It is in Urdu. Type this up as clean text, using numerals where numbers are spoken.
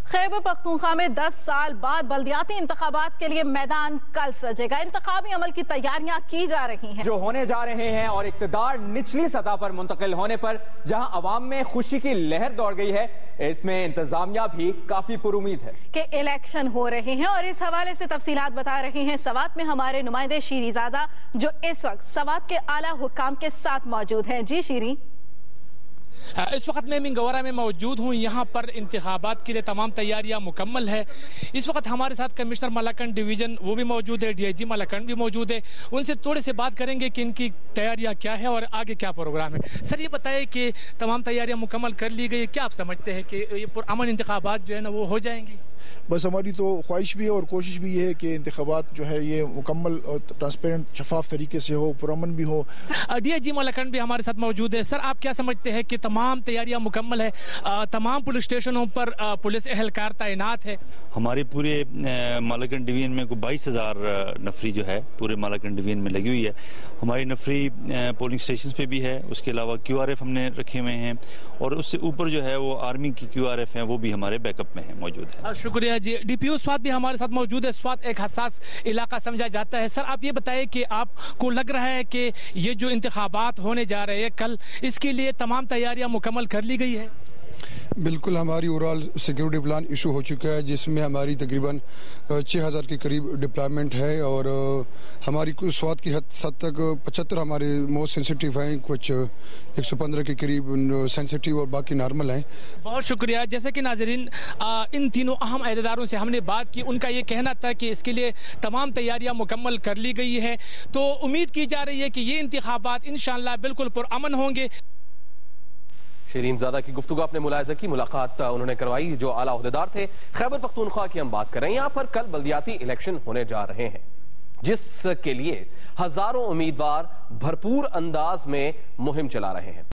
خیبر پختونخوا میں 10 سال بعد بلدیاتی انتخابات کے لیے میدان کل سجے گا۔ انتخابی عمل کی تیاریاں کی جا رہی ہیں جو ہونے جا رہے ہیں، اور اقتدار نچلی سطح پر منتقل ہونے پر جہاں عوام میں خوشی کی لہر دوڑ گئی ہے، اس میں انتظامیہ بھی کافی پر امید ہے کہ الیکشن ہو رہے ہیں۔ اور اس حوالے سے تفصیلات بتا رہے ہیں سوات میں ہمارے نمائندے شیریں زادہ، جو اس وقت سوات کے اعلیٰ حکام کے ساتھ موجود ہیں۔ جی شیریں۔ اس وقت میں منگورہ میں موجود ہوں۔ یہاں پر انتخابات کے لیے تمام تیاریاں مکمل ہے۔ اس وقت ہمارے ساتھ کمشنر ملاکنڈ ڈویژن وہ بھی موجود ہے، DIG ملاکنڈ بھی موجود ہے۔ ان سے تھوڑے سے بات کریں گے کہ ان کی تیاریاں کیا ہے اور آگے کیا پروگرام ہے۔ سر یہ بتائیں کہ تمام تیاریاں مکمل کر لی گئی، کیا آپ سمجھتے ہیں کہ یہ پرامن انتخابات جو ہے نا وہ ہو جائیں گی؟ بس ہماری تو خواہش بھی ہے اور کوشش بھی یہ ہے کہ انتخابات جو ہے یہ مکمل اور ٹرانسپیرنٹ شفاف طریقے سے ہو، پرامن بھی ہو۔ DIG ملاکنڈ بھی ہمارے ساتھ موجود ہے۔ سر آپ کیا سمجھتے ہیں کہ تمام تیاریاں مکمل ہے؟ تمام پولیس اسٹیشنوں پر پولیس اہلکار تعینات ہے؟ ہمارے پورے مالاکنڈ ڈویژن میں 22,000 نفری جو ہے پورے مالاکنڈ ڈویژن میں لگی ہوئی ہے۔ ہماری نفری پولنگ اسٹیشنز پہ بھی ہے، اس کے علاوہ QRF ہم نے رکھے ہوئے ہیں، اور اس سے اوپر جو ہے وہ آرمی کی QRF ہیں، وہ بھی ہمارے بیک اپ میں ہیں، موجود ہیں۔ شکریہ جی۔ DPO سوات بھی ہمارے ساتھ موجود ہے۔ سوات ایک حساس علاقہ سمجھا جاتا ہے۔ سر آپ یہ بتائیں کہ آپ کو لگ رہا ہے کہ یہ جو انتخابات ہونے جا رہے ہیں کل، اس کے لیے تمام تیاریاں مکمل کر لی گئی ہے؟ بالکل، ہماری اوورال سیکیورٹی پلان ایشو ہو چکا ہے، جس میں ہماری تقریباً 6,000 کے قریب ڈپلائمنٹ ہے، اور ہماری سوات کی حد تک 75 ہمارے موسٹ سینسٹیو ہیں، کچھ 115 کے قریب سینسٹیو اور باقی نارمل ہیں۔ بہت شکریہ۔ جیسے کہ ناظرین ان تینوں اہم عہدیداروں سے ہم نے بات کی، ان کا یہ کہنا تھا کہ اس کے لیے تمام تیاریاں مکمل کر لی گئی ہے، تو امید کی جا رہی ہے کہ یہ انتخابات انشاءاللہ بالکل پرامن ہوں گے۔ شیریں زادہ کی گفتگو آپ نے ملاحظہ کی، ملاقات انہوں نے کروائی جو اعلیٰ عہدیدار تھے۔ خیبر پختونخوا کی ہم بات کر رہے ہیں، یہاں پر کل بلدیاتی الیکشن ہونے جا رہے ہیں، جس کے لیے ہزاروں امیدوار بھرپور انداز میں مہم چلا رہے ہیں۔